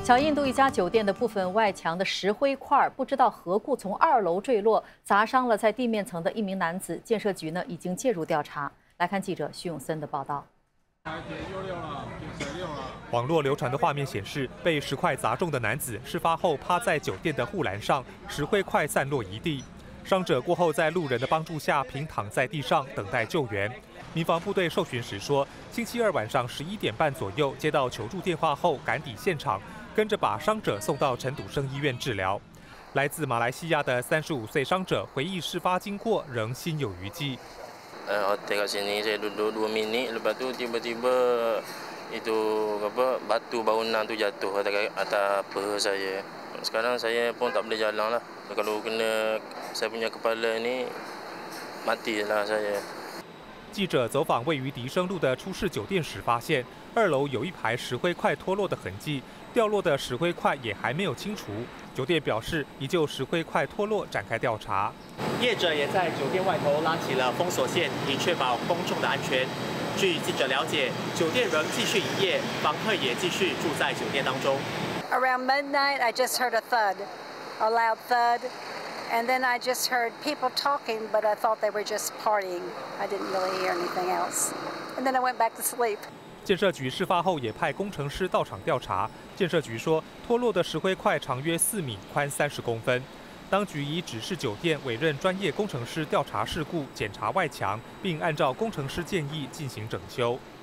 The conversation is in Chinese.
小印度一家酒店的部分外墙的石灰块不知道何故从2楼坠落，砸伤了在地面层的一名男子。建设局呢已经介入调查。来看记者徐永森的报道。 网络流传的画面显示，被石块砸中的男子事发后趴在酒店的护栏上，石灰块散落一地。伤者过后在路人的帮助下平躺在地上等待救援。民防部队受询时说，星期二晚上11点半左右接到求助电话后赶抵现场，跟着把伤者送到陈笃生医院治疗。来自马来西亚的35岁伤者回忆事发经过，仍心有余悸。 Hotel kat sini saya duduk 2 minit, lepas tu tiba-tiba itu apa batu bangunan tu jatuh atas peha saya. Sekarang saya pun tak boleh jalan lah. Kalau kena saya punya kepala ni matilah saya. 记者走访位于迪生路的出事酒店时，发现2楼有一排石灰块脱落的痕迹，掉落的石灰块也还没有清除。酒店表示，已就石灰块脱落展开调查。 业者也在酒店外头拉起了封锁线，以确保公众的安全。据记者了解，酒店仍继续营业，房客也继续住在酒店当中。 Around midnight, I just heard a thud, a loud thud. And then I just heard people talking, but I thought they were just partying. I didn't really hear anything else. And then I went back to sleep. 建设局事发后也派工程师到场调查。建设局说，脱落的石灰块长约4米，宽30公分。当局已指示酒店委任专业工程师调查事故、检查外墙，并按照工程师建议进行整修。